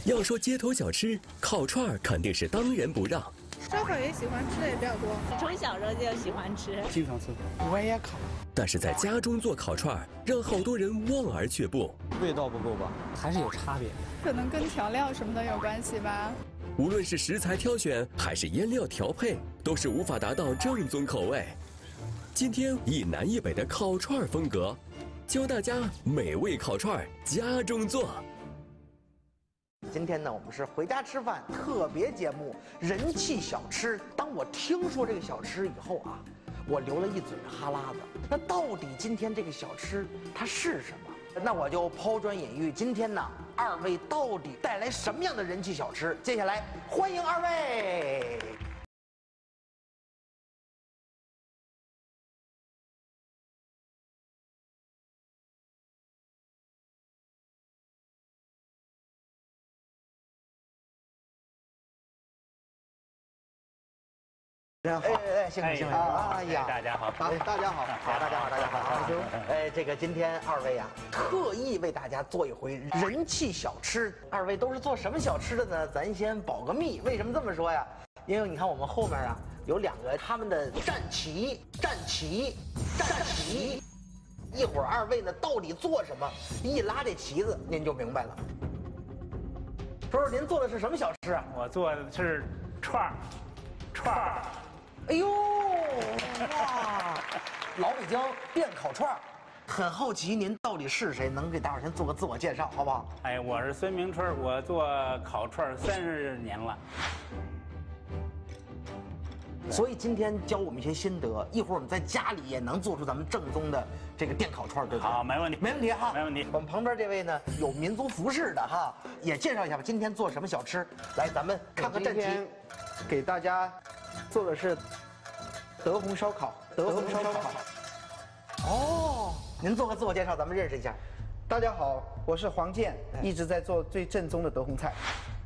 要说街头小吃，烤串儿肯定是当仁不让。 烧烤也喜欢吃的也比较多， 从小时候就喜欢吃， 经常吃。 我也烤。 但是在家中做烤串儿，让好多人望而却步。 味道不够吧？还是有差别的。 可能跟调料什么的有关系吧。 无论是食材挑选还是腌料调配，都是无法达到正宗口味。今天一南一北的烤串儿风格，教大家美味烤串儿家中做。 今天呢，我们是回家吃饭特别节目，人气小吃。当我听说这个小吃以后啊，我流了一嘴哈喇子。那到底今天这个小吃它是什么？那我就抛砖引玉，今天呢，二位到底带来什么样的人气小吃？接下来欢迎二位。幸会幸会！哎呀， 大家好， 大家好，大家好，大家好，这个今天二位啊，特意为大家做一回人气小吃。二位都是做什么小吃的呢？咱先保个密。为什么这么说呀？因为你看我们后面啊有两个他们的战旗，一会儿二位呢到底做什么？一拉这旗子，您就明白了。说说您做的是什么小吃啊？ 我做的是串儿。 哎呦，哇！老北京电烤串儿，很好奇您到底是谁？能给大伙儿先做个自我介绍，好不好？ 哎，我是孙明春，我做烤串30年了。 所以今天教我们一些心得，一会儿我们在家里也能做出咱们正宗的这个电烤串，对不对？ 好，没问题， 没问题哈， 没问题。 我们旁边这位呢，有民族服饰的哈，也介绍一下吧。今天做什么小吃？来，咱们看看战旗。 给大家做的是德宏烧烤。 哦，您做个自我介绍，咱们认识一下。 大家好，我是黄健，一直在做最正宗的德宏菜。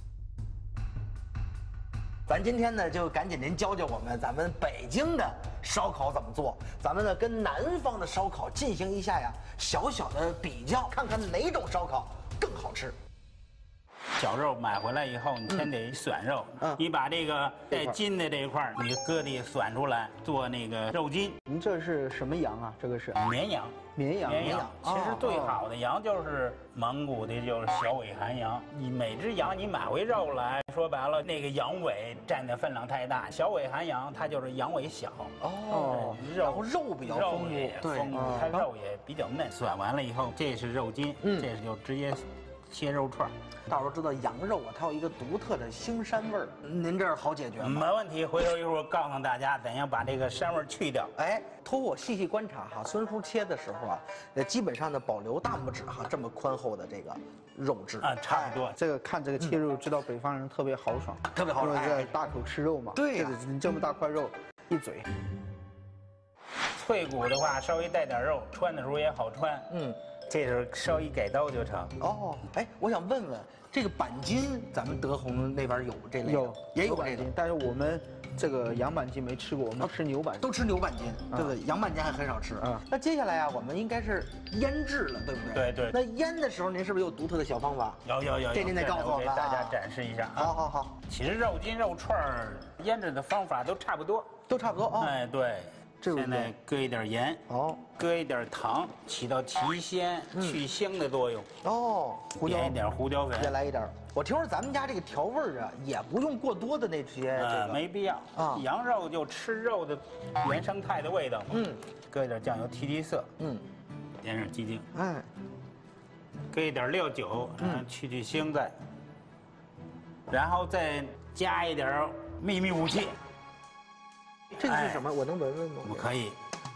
咱今天呢，就赶紧您教教我们咱们北京的烧烤怎么做，咱们呢跟南方的烧烤进行一下呀小小的比较，看看哪种烧烤更好吃。 小肉买回来以后，你先得选肉。你把这个带筋的这一块，你割地选出来做那个肉筋。 您这是什么羊啊？这个是绵羊。 绵羊。 其实最好的羊就是蒙古的，就是小尾寒羊。你每只羊你买回肉来，说白了那个羊尾占的分量太大，小尾寒羊它就是羊尾小。 然后肉比较丰富， 对，它肉也比较嫩。选完了以后，这是肉筋，这是就直接切肉串。 大伙儿知道羊肉啊，它有一个独特的腥膻味儿，您这儿好解决吗？ 没问题，回头一会儿告诉大家怎样把这个膻味去掉。 哎，托我细细观察哈，孙叔切的时候啊，基本上呢保留大拇指哈这么宽厚的这个肉质啊，差不多。 这个看这个切肉，知道北方人特别豪爽， 特别豪爽， 这大口吃肉嘛。 对呀， 你这么大块肉，一嘴。 脆骨的话，稍微带点肉，穿的时候也好穿。这时候稍微改刀就成。 哦，哎，我想问问，这个板筋，咱们德宏那边有这类？也有板筋，但是我们这个羊板筋没吃过，我们吃牛板筋。 都吃牛板筋，对不对？羊板筋还很少吃。那接下来啊，我们应该是腌制了，对不对？ 对。 那腌的时候，您是不是有独特的小方法？ 有， 这您得告诉我们， 给大家展示一下。 好。 其实肉筋、肉串腌制的方法都差不多。哎，对。现在搁一点盐，搁一点糖，起到提鲜、去腥的作用。点一点胡椒粉， 再来一点。我听说咱们家这个调味儿啊，也不用过多的那些没必要啊。羊肉就吃肉的原生态的味道嘛。搁一点酱油提色。点点鸡精。搁一点料酒，去腥在。然后再加一点秘密武器。 这个是什么？我能闻闻吗？ 我可以。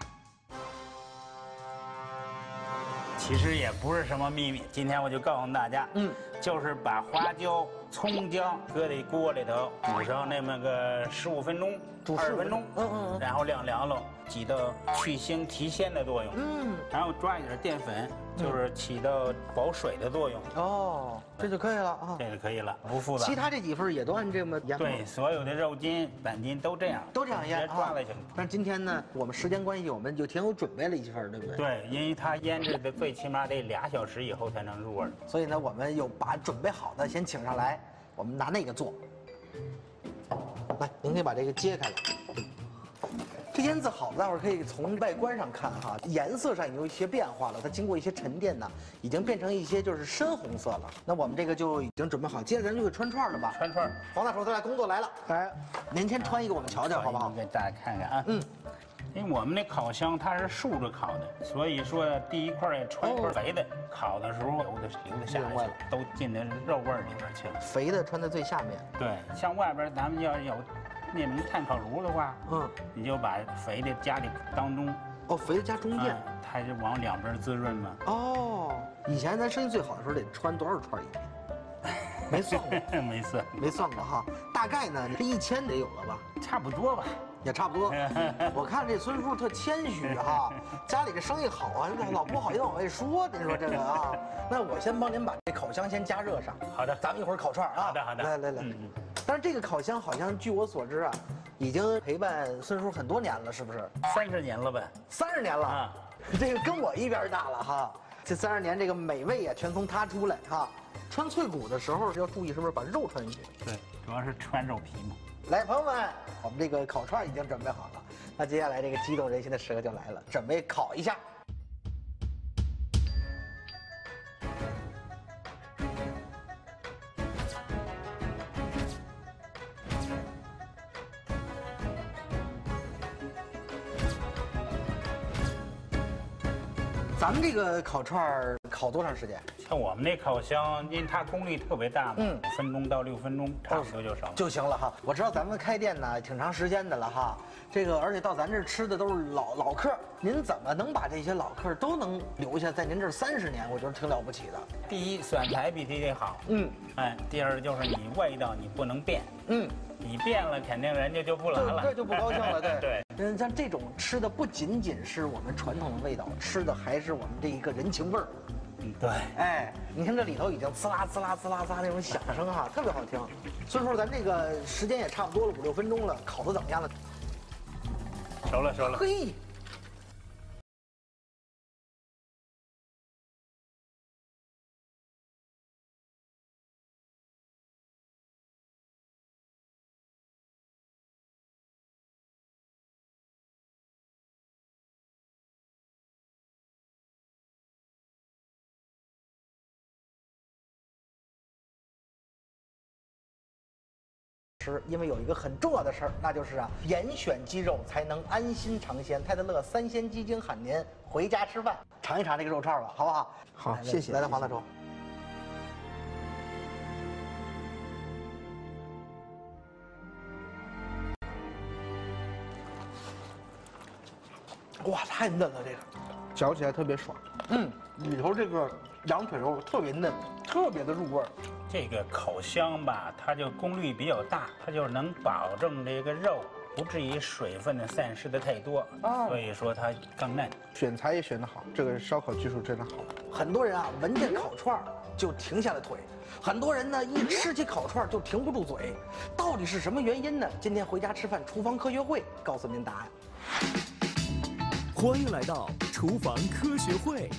其实也不是什么秘密，今天我就告诉大家，就是把花椒、葱姜搁在锅里头煮上那么个15分钟、20分钟，然后晾凉了，起到去腥提鲜的作用，然后抓一点淀粉，就是起到保水的作用。 这就可以了啊， 这就可以了，不复杂。 其他这几份也都按这么腌。 对，所有的肉筋、板筋都这样， 腌， 直接抓了就行。 但是今天呢，我们时间关系，我们就挺有准备了一份，对不对？ 对，因为它腌制的最起码得2小时以后才能入味。 所以呢，我们有把把准备好的先请上来，我们拿那个做。来，您可以把这个揭开了。这腌制好，待会儿可以从外观上看哈，颜色上已经有一些变化了，它经过一些沉淀呢，已经变成一些就是深红色了。那我们这个就已经准备好，接着咱就给穿串了吧。 穿串， 黄大厨，咱俩工作来了。 哎， 您先穿一个，我们瞧瞧好不好？ 给大家看看啊。嗯。因为我们那烤箱它是竖着烤的，所以说第一块也穿一块肥的，烤的时候流的下去，都进那肉味儿里边去了。 肥的穿在最下面。 对，像外边咱们要有那种炭烤炉的话，你就把肥的加里当中。 哦，肥的加中间， 它就往两边滋润嘛。 哦，以前咱生意最好的时候得穿多少串一天？没算过，没算过哈。大概呢，这1000得有了吧？ 差不多吧。 也差不多，我看这孙叔特谦虚哈，家里这生意好啊，老不好意思往外说。您说这个啊，那我先帮您把这烤箱先加热上。 好的， 咱们一会儿烤串啊。 好的。 来。但是这个烤箱好像据我所知啊，已经陪伴孙叔很多年了，是不是 ？30年了呗。 30年了啊，这个跟我一边大了哈。这30年这个美味啊，全从他出来哈。穿脆骨的时候要注意，是不是把肉穿进去？ 对，主要是穿肉皮嘛。 来，朋友们，我们这个烤串已经准备好了。那接下来这个激动人心的时刻就来了，准备烤一下。咱们这个烤串烤多长时间？ 像我们那烤箱，因为它功率特别大嘛，5分钟到6分钟，差不多就行了哈。我知道咱们开店呢挺长时间的了哈，这个而且到咱这儿吃的都是老客，您怎么能把这些老客都能留下在您这儿30年？我觉得挺了不起的。 第一，选材必须得好，第二就是你味道你不能变，你变了肯定人家就不来了， 这就不高兴了， 对。 像这种吃的不仅仅是我们传统的味道，吃的还是我们这一个人情味儿。 对， 哎，你看这里头已经呲啦呲啦呲啦呲那种响声哈，特别好听。所以说咱这个时间也差不多了，5、6分钟了，烤的怎么样了？ 熟了。 嘿。因为有一个很重要的事儿，那就是严选鸡肉才能安心尝鲜。泰德乐3鲜鸡精喊您回家吃饭，尝一尝这个肉串吧，好不好？ 好，谢谢。 来，黄大厨。哇，太嫩了，这个嚼起来特别爽。 里头这个羊腿肉特别嫩，特别的入味儿。 这个烤箱吧，它就功率比较大，它就能保证这个肉不至于水分的散失的太多，所以说它更嫩。 选材也选得好，这个烧烤技术真的好。 很多人啊，闻见烤串就停下了腿，很多人呢一吃起烤串就停不住嘴，到底是什么原因呢？今天回家吃饭厨房科学会告诉您答案。 欢迎来到厨房科学会。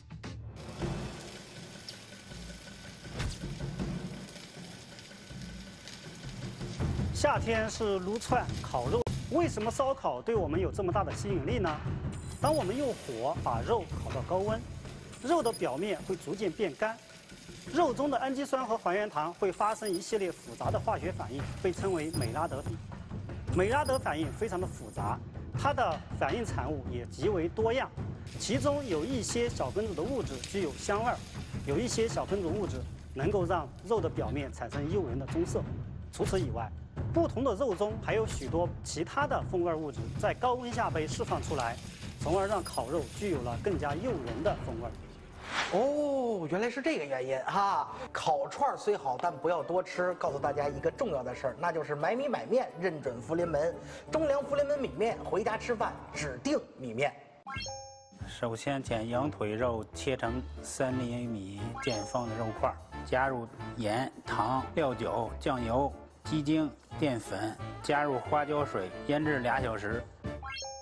夏天是撸串、烤肉，为什么烧烤对我们有这么大的吸引力呢？当我们用火把肉烤到高温，肉的表面会逐渐变干，肉中的氨基酸和还原糖会发生一系列复杂的化学反应，被称为美拉德反应。美拉德反应非常的复杂，它的反应产物也极为多样，其中有一些小分子的物质具有香味儿，有一些小分子物质能够让肉的表面产生诱人的棕色。除此以外，不同的肉中还有许多其他的风味物质在高温下被释放出来，从而让烤肉具有了更加诱人的风味。 哦，原来是这个原因哈！烤串虽好，但不要多吃。告诉大家一个重要的事儿，那就是买米买面认准福临门，中粮福临门米面，回家吃饭指定米面。 首先将羊腿肉切成3厘米见方的肉块，加入盐、糖、料酒、酱油、鸡精、淀粉，加入花椒水，腌制2小时。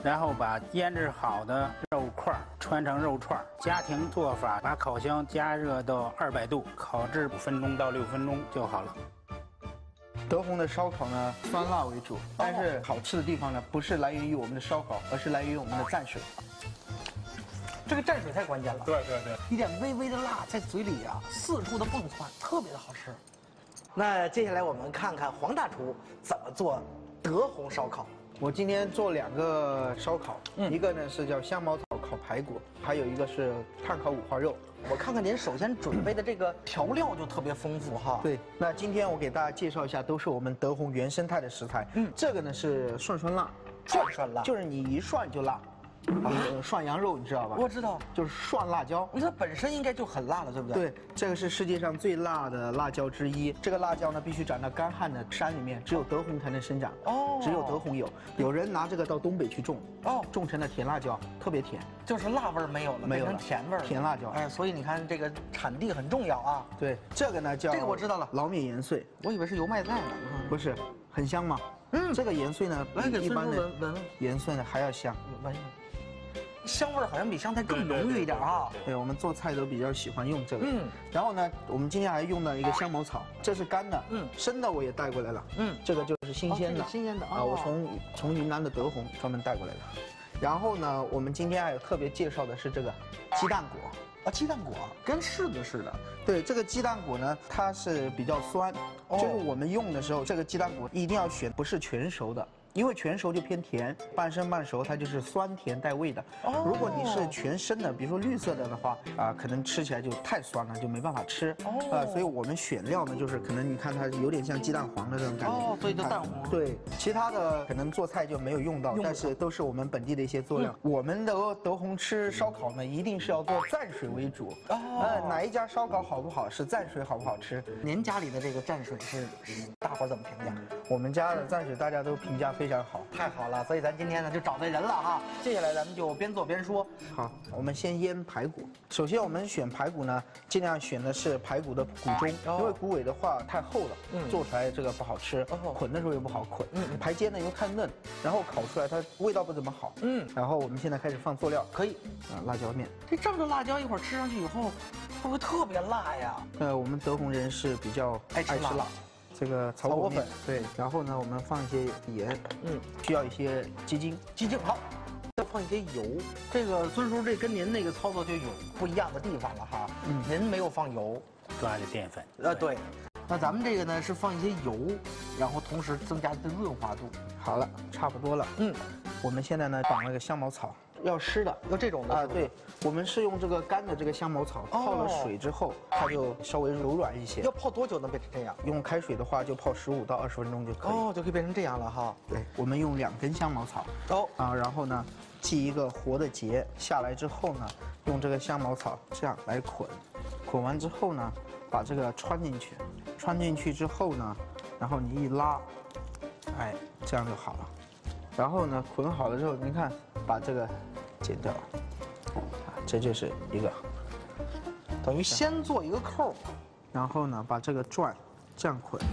然后把腌制好的肉块穿成肉串。家庭做法，把烤箱加热到200度，烤制5分钟到6分钟就好了。 德宏的烧烤呢，酸辣为主，但是好吃的地方呢，不是来源于我们的烧烤，而是来源于我们的蘸水。 这个蘸水太关键了。 对对对， 一点微微的辣在嘴里啊，四处的蹦窜，特别的好吃。那接下来我们看看黄大厨怎么做德宏烧烤。 我今天做2个烧烤，一个呢是叫香茅草烤排骨，还有一个是炭烤五花肉。 我看看您首先准备的这个调料就特别丰富哈。 对，那今天我给大家介绍一下，都是我们德宏原生态的食材。这个呢是涮辣， 涮辣就是你一涮就辣。涮羊肉你知道吧？ 我知道， 就是涮辣椒。 它本身应该就很辣了，对不对？ 对，这个是世界上最辣的辣椒之一。这个辣椒呢，必须长到干旱的山里面，只有德宏才能生长。哦，只有德宏有。有人拿这个到东北去种，种成了甜辣椒，特别甜。 就是辣味儿没有了，变成甜味儿， 甜辣椒。 哎，所以你看这个产地很重要啊。 对，这个呢叫这个我知道了， 老米盐碎。 我以为是油麦菜呢。 不是，很香吗？这个盐碎呢， 来给一般的闻盐碎呢还要香。 闻。香味儿好像比香菜更浓郁一点哈。 对，我们做菜都比较喜欢用这个。然后呢，我们今天还用到一个香茅草，这是干的。生的我也带过来了。这个就是新鲜的。 新鲜的啊，我从云南的德宏专门带过来的。然后呢，我们今天还有特别介绍的是这个鸡蛋果。 啊，鸡蛋果跟柿子似的。 对，这个鸡蛋果呢，它是比较酸。就是我们用的时候，这个鸡蛋果一定要选不是全熟的。因为全熟就偏甜，半生半熟它就是酸甜带味的。如果你是全生的，比如说绿色的话，可能吃起来就太酸了，就没办法吃。所以我们选料呢，就是可能你看它有点像鸡蛋黄的这种感觉。 所以就蛋黄。 对，其他的可能做菜就没有用到，但是都是我们本地的一些佐料。我们的德宏吃烧烤呢，一定是要做蘸水为主。哪一家烧烤好不好是蘸水好不好吃。 您家里的这个蘸水是大伙怎么评价？ 我们家的蘸水大家都评价非常好， 太好了，所以咱今天呢就找对人了哈。接下来咱们就边做边说。 好，我们先腌排骨。首先我们选排骨呢，尽量选的是排骨的骨中，因为骨尾的话太厚了，做出来这个不好吃，捆的时候也不好捆。排煎呢又太嫩，然后烤出来它味道不怎么好。然后我们现在开始放佐料， 可以。 辣椒面。 这照着辣椒一会儿吃上去以后，会不会特别辣呀？ 我们德宏人是比较爱吃辣。这个草果粉，对，然后呢，我们放一些盐，需要一些鸡精， 好，再放一些油。这个孙叔这跟您那个操作就有不一样的地方了哈。您没有放油， 抓的淀粉。 对。那咱们这个呢是放一些油，然后同时增加它的润滑度。 好了，差不多了。我们现在呢绑了个香茅草。要湿的， 要这种的。 对，我们是用这个干的这个香茅草泡了水之后，它就稍微柔软一些。 要泡多久能变成这样？ 用开水的话，就泡15到20分钟就可以。 就可以变成这样了哈。 对，我们用2根香茅草。然后呢，系一个活的结下来之后呢，用这个香茅草这样来捆，捆完之后呢，把这个穿进去，穿进去之后呢，然后你一拉，哎，这样就好了。然后呢，捆好了之后，您看，把这个剪掉，这就是一个， 等于先做一个扣， 然后呢，把这个转这样捆。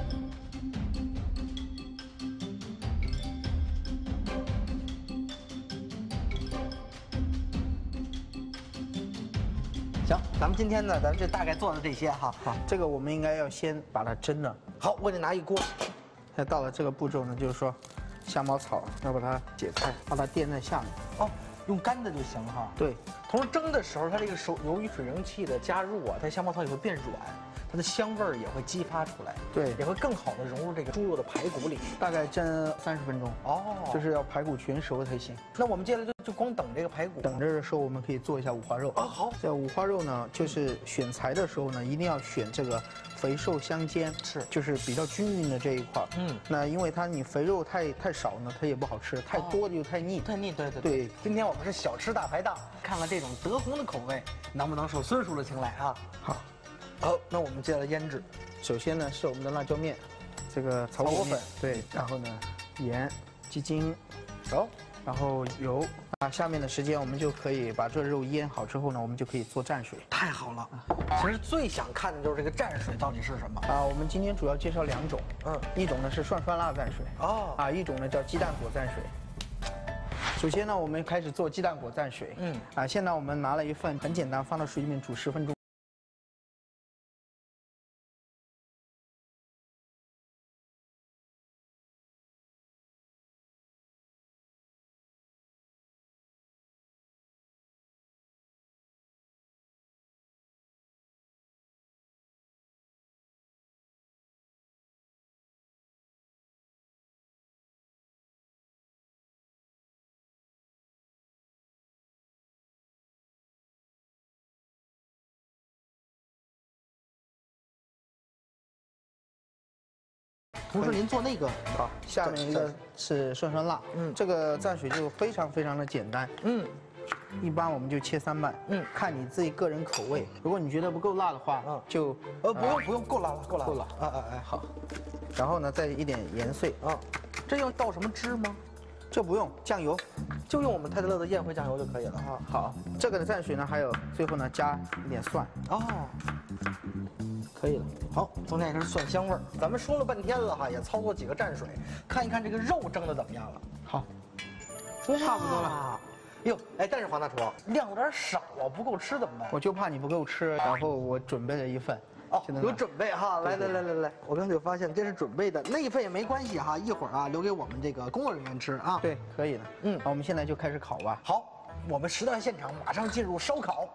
行，咱们今天呢，咱们就大概做的这些哈。 好，这个我们应该要先把它蒸了。 好，我得拿一锅。 现在到了这个步骤呢，就是说，香茅草要把它解开，把它垫在下面。 用干的就行哈。对，同时蒸的时候，它这个由于水蒸气的加入啊，它香茅草也会变软，它的香味儿也会激发出来， 对， 也会更好的融入这个猪肉的排骨里。 大概蒸30分钟。就是要排骨全熟才行。 那我们接下来就光等这个排骨。 等着的时候，我们可以做一下五花肉。 好。 这五花肉呢，就是选材的时候呢，一定要选这个肥瘦相间，就是比较均匀的这一块。那因为你肥肉太少呢，它也不好吃；太多就太腻。对。 今天我们是小吃大排档，看了这种德宏的口味，能不能受孙叔的青睐啊？ 好， 那我们接着腌制。 首先呢是我们的辣椒面，这个草果粉，对，然后呢盐、鸡精，然后油。下面的时间我们就可以把这肉腌好之后呢，我们就可以做蘸水。 太好了，其实最想看的就是这个蘸水到底是什么我们今天主要介绍2种，一种呢是涮辣蘸水，一种呢叫鸡蛋果蘸水。 首先呢，我们开始做鸡蛋果蘸水。现在我们拿了一份，很简单，放到水里面煮10分钟。 同时您做那个好，下面一个是涮涮辣，这个蘸水就非常的简单，一般我们就切3瓣，看你自己个人口味，如果你觉得不够辣的话，就不用，够辣了，够了， 好，然后呢再一点盐碎， 这要倒什么汁吗？ 这不用，酱油， 就用我们泰德乐的宴会酱油就可以了哈。 好，这个的蘸水呢，还有最后呢加一点蒜，可以了。 好，中间也是蒜香味儿。咱们说了半天了哈，也操作几个蘸水，看一看这个肉蒸的怎么样了。 好， 差不多了。哟，哎，但是黄大厨量有点少啊，不够吃怎么办？ 我就怕你不够吃，然后我准备了一份。 有准备哈，来，我刚才就发现这是准备的，那一份也没关系哈，一会儿啊留给我们这个工作人员吃啊。 对，可以的。那我们现在就开始烤吧。 好，我们时代现场马上进入烧烤。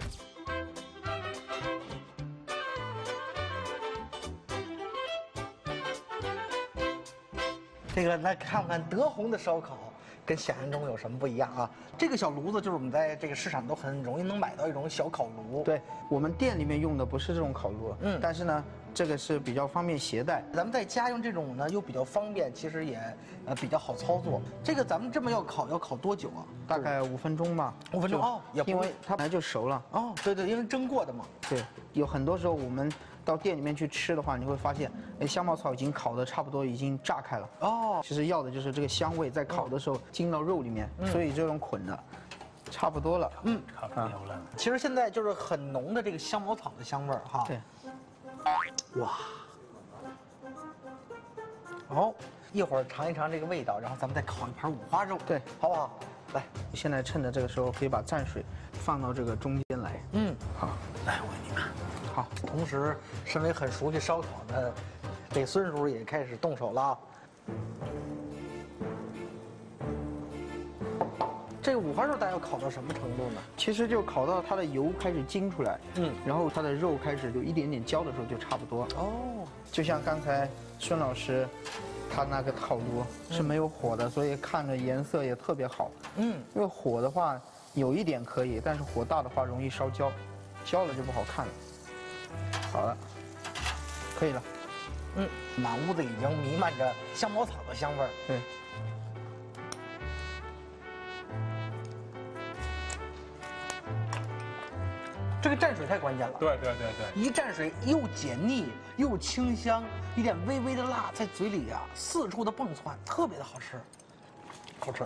这个来看看德宏的烧烤。跟想象中有什么不一样啊？这个小炉子就是我们在这个市场都很容易能买到一种小烤炉。 对，我们店里面用的不是这种烤炉，但是呢，这个是比较方便携带。 咱们在家用这种呢又比较方便，其实也比较好操作。这个咱们这么要烤多久啊？ 大概5分钟吧。 5分钟也因为它本来就熟了。 对，因为蒸过的嘛。 对，有很多时候我们到店里面去吃的话，你会发现，香茅草已经烤的差不多，已经炸开了。其实要的就是这个香味在烤的时候进到肉里面，所以这种捆的差不多了。 烤牛了。 其实现在就是很浓的这个香茅草的香味儿哈。 对。 哇。好，一会儿尝一尝这个味道，然后咱们再烤一盘五花肉， 对， 好不好？来， 现在趁着这个时候可以把蘸水放到这个中间来。好， 来，我给你看。 好，同时，身为很熟悉烧烤的这孙叔也开始动手了啊。这个五花肉大概要烤到什么程度呢？ 其实就烤到它的油开始晶出来，然后它的肉开始有一点点焦的时候就差不多。就像刚才孙老师，他那个烤炉是没有火的，所以看着颜色也特别好。因为火的话有一点可以，但是火大的话容易烧焦，焦了就不好看了。好了，可以了。 满屋子已经弥漫着香茅草的香味儿。 对。 这个蘸水太关键了。 对， 一蘸水又解腻又清香，一点微微的辣在嘴里啊四处的蹦窜，特别的好吃，好吃。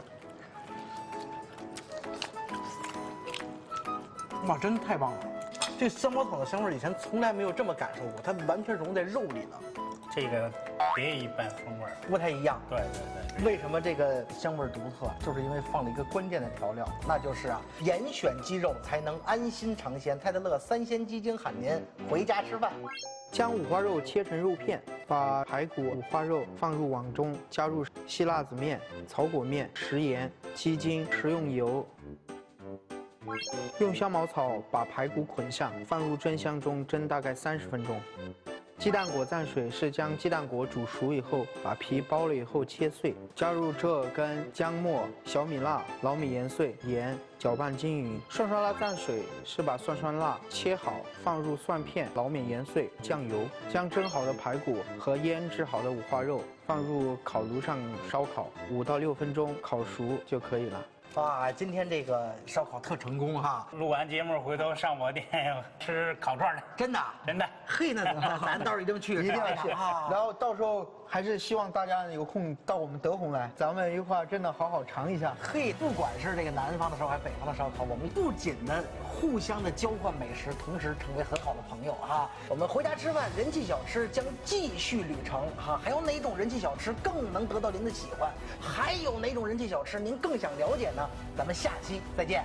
哇，真太棒了！这香茅草的香味以前从来没有这么感受过，它完全融在肉里了。 这个别一般风味儿， 不太一样。 对。 为什么这个香味独特？就是因为放了一个关键的调料，那就是严选鸡肉才能安心尝鲜。泰德乐3鲜鸡精喊您回家吃饭。 将五花肉切成肉片，把排骨、五花肉放入碗中，加入细辣子面、草果面、食盐、鸡精、食用油。用香茅草把排骨捆上，放入蒸箱中蒸大概30分钟。鸡蛋果蘸水是将鸡蛋果煮熟以后，把皮剥了以后切碎，加入折耳根、姜末、小米辣、老米盐碎、盐，搅拌均匀。涮涮辣蘸水是把涮涮辣切好，放入蒜片、老米盐碎、酱油，将蒸好的排骨和腌制好的五花肉放入烤炉上烧烤5到6分钟，烤熟就可以了。 哇，今天这个烧烤特成功哈！ 录完节目回头上我店吃烤串去， 真的，嘿，那咱到时候一定去， 一定要去。然后到时候还是希望大家有空到我们德宏来，咱们一块儿真的好好尝一下。 嘿，不管是这个南方的烧烤还是北方的烧烤，我们不仅呢互相的交换美食，同时成为很好的朋友啊。我们回家吃饭人气小吃将继续旅程哈，还有哪种人气小吃更能得到您的喜欢？还有哪种人气小吃您更想了解呢？咱们下期再见。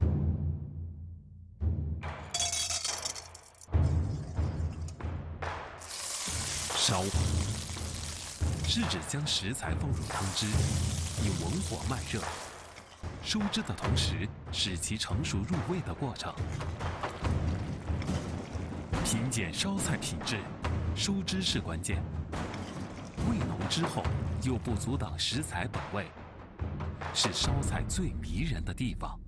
烧是指将食材放入汤汁，以文火慢热，收汁的同时使其成熟入味的过程。品鉴烧菜品质，收汁是关键。味浓之后又不阻挡食材本味，是烧菜最迷人的地方。